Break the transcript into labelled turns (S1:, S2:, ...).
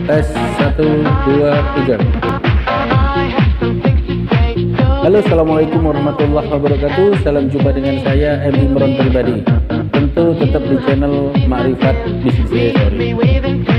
S1: Tes 1, 2, 3. Halo, assalamualaikum warahmatullahi wabarakatuh. Salam jumpa dengan saya M. Imron Pribadi. Tentu tetap di channel Ma'rifat Bisnis.